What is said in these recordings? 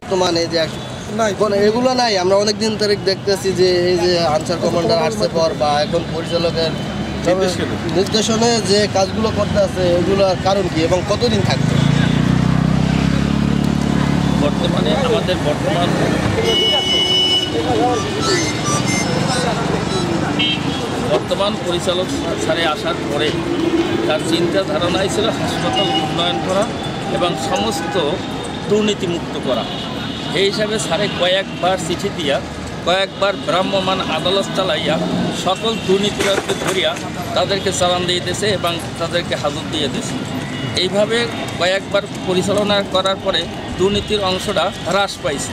বর্তমানে যে এগুলো নাই? আমরা অনেকদিন ধরে দেখতেছি যে এই যে আনসার কমান্ডার আসছে পর বা এখন পরিচালকের নির্দেশনে যে কাজগুলো করতে আছে এগুলোর কারণ কি এবং কতদিন থাকবে? বর্তমানে আমাদের বর্তমান পরিচালক স্যারে আসার পরে তার চিন্তা ধারণাই ছিল হাসপাতাল উন্নয়ন করা এবং সমস্ত দুর্নীতিমুক্ত করা। এই হিসাবে স্যারে কয়েকবার চিঠি দিয়া, কয়েকবার ভ্রাম্যমাণ আদালত চালাইয়া সকল দুর্নীতিবাদকে ধরিয়া তাদেরকে চালান দিয়ে দিয়েছে এবং তাদেরকে হাজত দিয়ে দিয়েছে। এইভাবে কয়েকবার পরিচালনা করার পরে দুর্নীতির অংশটা হ্রাস পাইছে।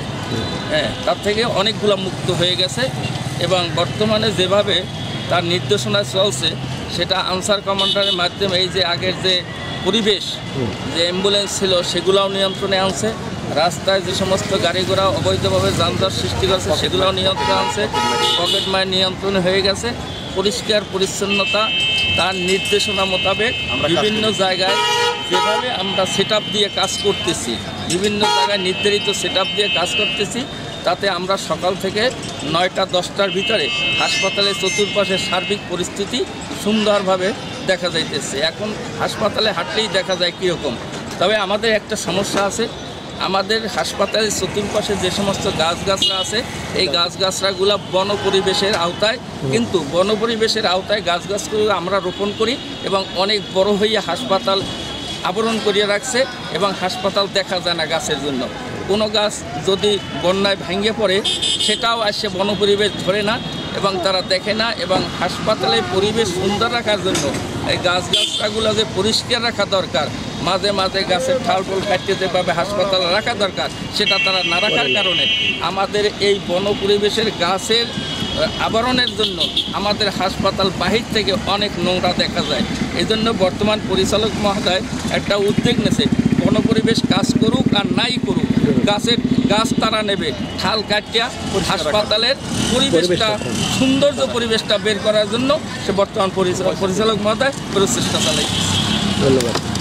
তার থেকে অনেকগুলো মুক্ত হয়ে গেছে এবং বর্তমানে যেভাবে তার নির্দেশনা চলছে সেটা আনসার কমান্ডারের মাধ্যমে এই যে আগের যে পরিবেশ, যে অ্যাম্বুলেন্স ছিল সেগুলোও নিয়ন্ত্রণে আনছে, রাস্তায় যে সমস্ত গাড়ি ঘোড়া অবৈধভাবে যানজট সৃষ্টি করছে সেগুলোও নিয়ন্ত্রণে আনছে, পকেট মায়ের নিয়ন্ত্রণে হয়ে গেছে। পরিষ্কার পরিচ্ছন্নতা তার নির্দেশনা মোতাবেক বিভিন্ন জায়গায় যেভাবে আমরা সেট দিয়ে কাজ করতেছি, বিভিন্ন জায়গায় নির্ধারিত সেট দিয়ে কাজ করতেছি, তাতে আমরা সকাল থেকে 9টা-10টার ভিতরে হাসপাতালের চতুর্পাশের সার্বিক পরিস্থিতি সুন্দরভাবে দেখা যাইতেছে। এখন হাসপাতালে হাঁটলেই দেখা যায় কীরকম। তবে আমাদের একটা সমস্যা আছে, আমাদের হাসপাতালের চতুর্পাশে যে সমস্ত গাছগাছরা আছে এই গাছগাছরাগুলো বন পরিবেশের আওতায়, কিন্তু বন পরিবেশের আওতায় গাছগাছগুলো আমরা রোপণ করি এবং অনেক বড় হইয়া হাসপাতাল আবরণ করিয়ে রাখছে এবং হাসপাতাল দেখা যায় না গাছের জন্য। কোনো গাছ যদি বন্যায় ভেঙে পড়ে সেটাও আসে বন পরিবেশ ধরে না এবং তারা দেখে না। এবং হাসপাতালের পরিবেশ সুন্দর রাখার জন্য এই গাছগাছরাগুলো যে পরিষ্কার রাখা দরকার, মাঝে মাঝে গাছের ঠালটোল কাটিয়ে যেভাবে হাসপাতালে রাখা দরকার সেটা তারা না রাখার কারণে আমাদের এই বন পরিবেশের গাছের আবরণের জন্য আমাদের হাসপাতাল বাহির থেকে অনেক নোংরা দেখা যায়। এই জন্য বর্তমান পরিচালক মহোদয় একটা উদ্যোগ নিয়েছে, বন পরিবেশ কাজ করুক আর নাই করুক, গাছ তারা নেবে, ঠাল কাটিয়া হাসপাতালের পরিবেশটা সৌন্দর্য পরিবেশটা বের করার জন্য সে বর্তমান পরিচালক মহোদয় প্রচেষ্টা চালাইছে। ধন্যবাদ।